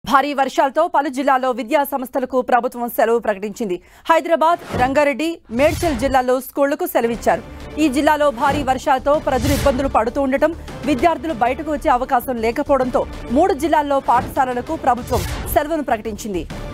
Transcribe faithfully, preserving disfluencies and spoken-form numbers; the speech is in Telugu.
భారీ వర్షాలతో పలు జిల్లాల్లో విద్యా సంస్థలకు ప్రభుత్వం సెలవు ప్రకటించింది. హైదరాబాద్, రంగారెడ్డి, మేడ్చల్ జిల్లాల్లో స్కూళ్లకు సెలవిచ్చారు. ఈ జిల్లాలో భారీ వర్షాలతో ప్రజలు ఇబ్బందులు పడుతూ ఉండటం, విద్యార్థులు బయటకు వచ్చే అవకాశం లేకపోవడంతో మూడు జిల్లాల్లో పాఠశాలలకు ప్రభుత్వం సెలవును ప్రకటించింది.